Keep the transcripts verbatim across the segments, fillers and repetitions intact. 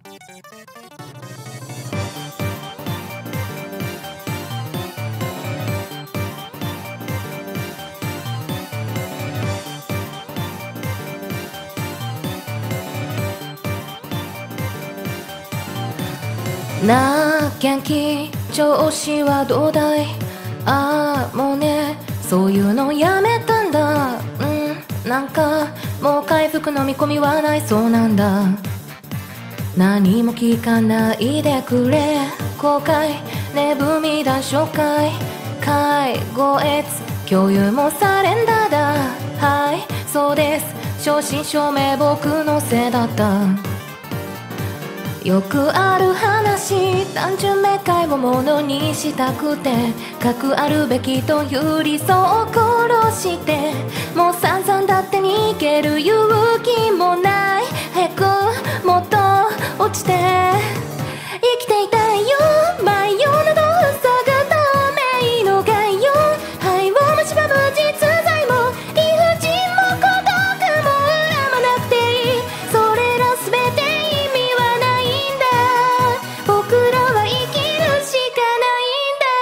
なあ元気調子はどうだい？ああもうねそういうのやめたんだ。うんなんかもう回復の見込みはないそうなんだ。何も聞かないでくれ後悔眠みだ紹介介護越共有もサレンダーだ。はいそうです正真正銘僕のせいだった。よくある話単純明快をものにしたくて核あるべきという理想を殺してもう散々だって逃げる勇気もないへこもっと落ちて生きていたいよ毎夜など嘘が透明の概要肺を蝕む実在も理不尽も孤独も恨まなくていいそれら全て意味はないんだ僕らは生きるしかないんだ。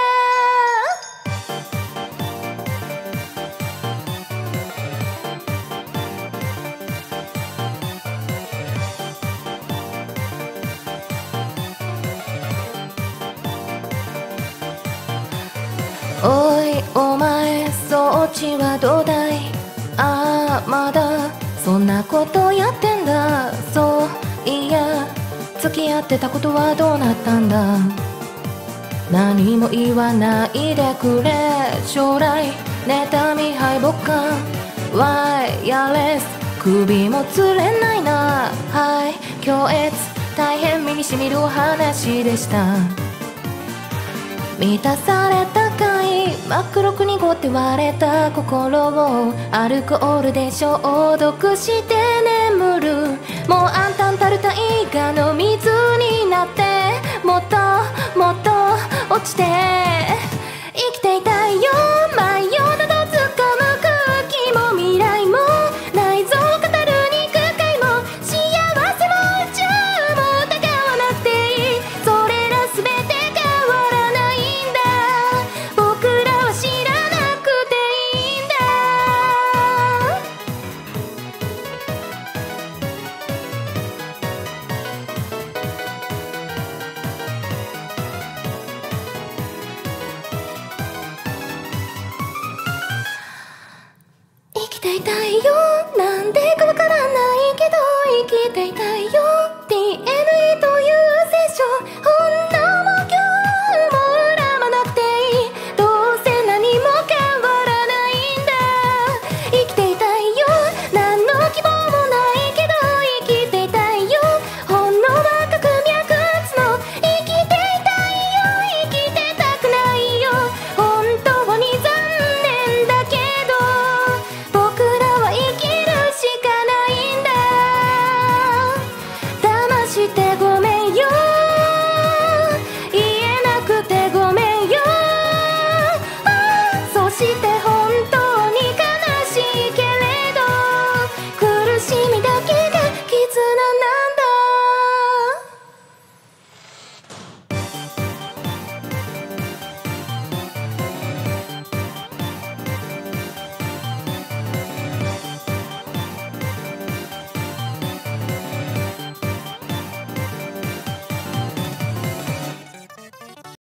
おいお前そっちはどうだい？ああまだそんなことやってんだ。そういや付き合ってたことはどうなったんだ？何も言わないでくれ将来妬み敗北感ワイヤレス首もつれないな。はい強烈大変身にしみるお話でした。満たされたかい真っ黒く濁って割れた心をアルコールで消毒して眠る。もう暗淡たる大河の水になってもっともっと落ちて生きていたいよ毎夜などつかむ空気も未来も内臓を語る肉塊も幸せも宇宙も疑わなくていいそれら全て変わらないんだ僕らは知らなくていいんだ。生きていたいよなんでかわからないけど生きていたいよ ディーエヌエー という聖書本能も恐怖も恨まなくていいどうせ何も変わらないんだ生きていたいよ何の希望もないけど生きていたいよ本能は核脈の生きていたいよ生きてたくないよ本当に残念だけど僕らは生きるしかないんだ。騙してごめん